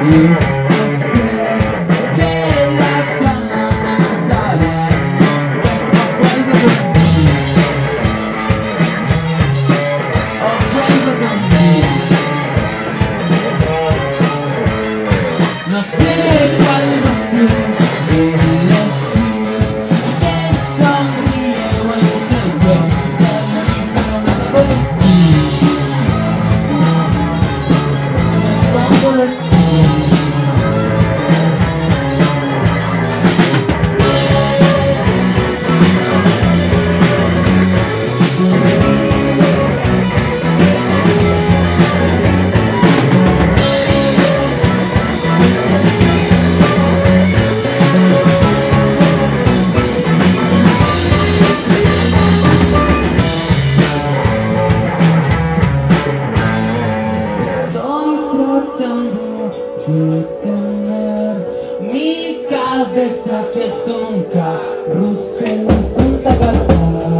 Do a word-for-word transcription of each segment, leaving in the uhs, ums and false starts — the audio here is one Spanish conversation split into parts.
Detener mi cabeza, que esto nunca rusel en Santa Gata.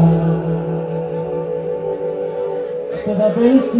Toda vez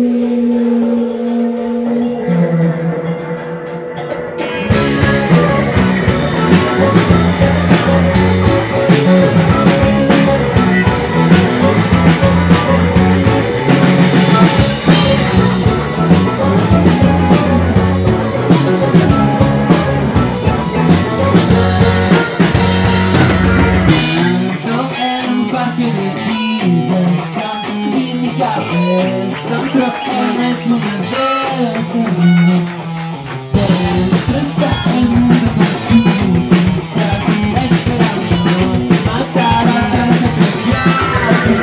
dentro en el túnel del terreno. Dentro está el mundo con sus pistas, esperando matar a la gente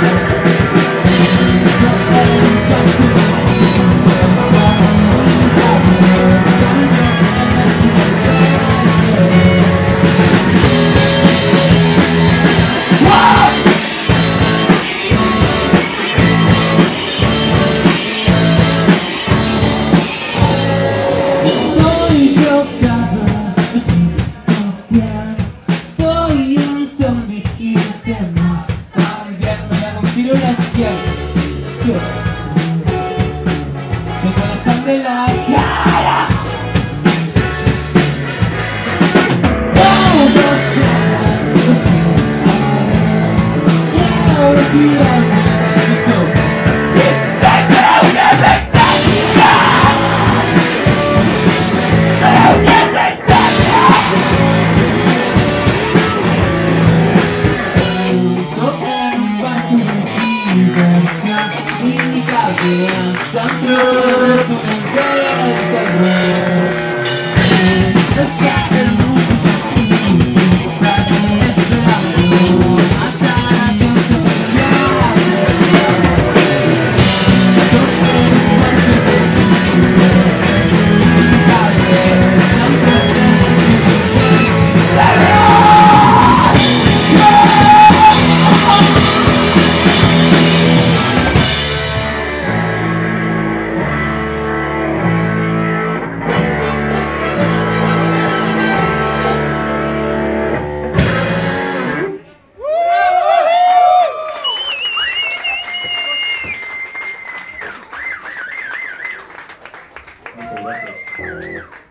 de la cara. Dentro de tu mente el terror. Está el mundo está esperando matar a quien se Muchas gracias.